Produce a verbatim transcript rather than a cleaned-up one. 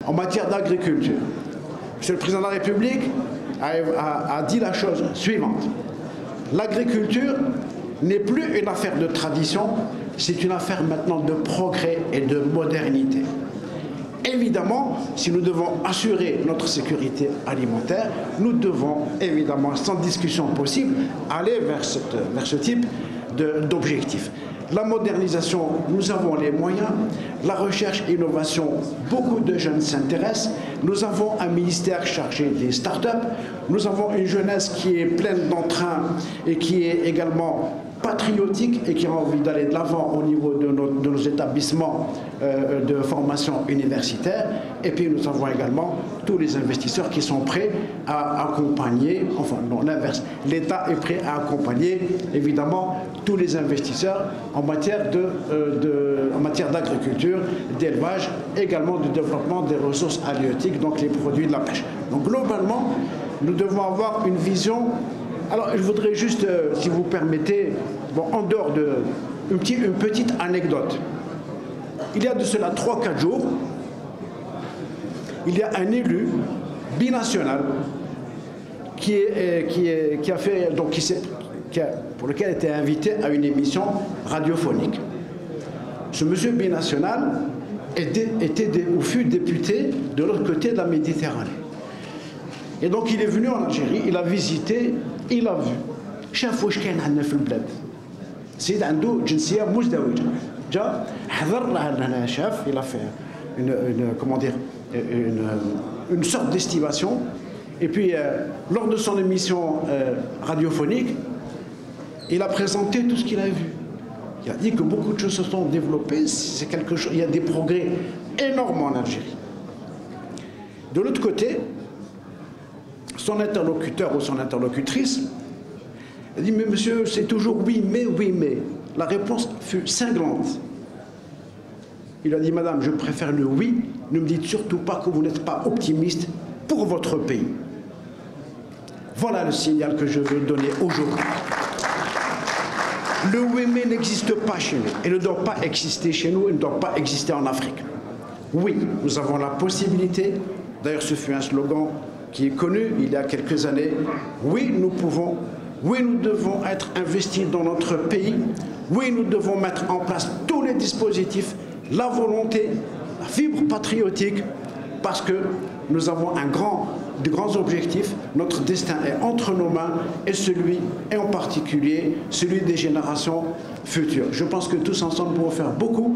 en matière d'agriculture. Monsieur le Président de la République a, a, a dit la chose suivante. L'agriculture n'est plus une affaire de tradition, c'est une affaire maintenant de progrès et de modernité. Évidemment, si nous devons assurer notre sécurité alimentaire, nous devons évidemment, sans discussion possible, aller vers, cette, vers ce type d'objectifs. La modernisation, nous avons les moyens. La recherche et l'innovation, beaucoup de jeunes s'intéressent. Nous avons un ministère chargé des start-up. Nous avons une jeunesse qui est pleine d'entrain et qui est également patriotique et qui a envie d'aller de l'avant au niveau de nos, de nos établissements euh, de formation universitaire. Et puis nous avons également tous les investisseurs qui sont prêts à accompagner, enfin non, l'inverse, l'État est prêt à accompagner évidemment tous les investisseurs en matière de, euh, de, en matière d'agriculture, d'élevage, également du développement des ressources halieutiques, donc les produits de la pêche. Donc globalement, nous devons avoir une vision. Alors, je voudrais juste, euh, si vous permettez, bon, en dehors de une petite, une petite anecdote. Il y a de cela trois quatre jours, il y a un élu binational qui, est, qui, est, qui a fait, donc qui qui a, pour lequel a été invité à une émission radiophonique. Ce monsieur binational était, était ou fut député de l'autre côté de la Méditerranée. Et donc il est venu en Algérie, il a visité, il a vu. شاف واش كاين عندنا في البلاد. السيد عنده جنسية مزدوجة. جا حضر لنا شاف, il a fait une, une comment dire une, une sorte d'estimation. Et puis euh, lors de son émission euh, radiophonique, il a présenté tout ce qu'il a vu. Il a dit que beaucoup de choses se sont développées, c'est quelque chose, il y a des progrès énormes en Algérie. De l'autre côté, son interlocuteur ou son interlocutrice a dit « Mais monsieur, c'est toujours oui, mais, oui, mais ». La réponse fut cinglante. Il a dit « Madame, je préfère le oui, ne me dites surtout pas que vous n'êtes pas optimiste pour votre pays ». Voilà le signal que je veux donner aujourd'hui. Le oui, mais n'existe pas chez nous et ne doit pas exister chez nous et ne doit pas exister en Afrique. Oui, nous avons la possibilité, d'ailleurs ce fut un slogan qui est connu il y a quelques années. Oui, nous pouvons, oui, nous devons être investis dans notre pays. Oui, nous devons mettre en place tous les dispositifs, la volonté, la fibre patriotique, parce que nous avons un grand, de grands objectifs. Notre destin est entre nos mains et celui, et en particulier, celui des générations futures. Je pense que tous ensemble, nous pouvons faire beaucoup.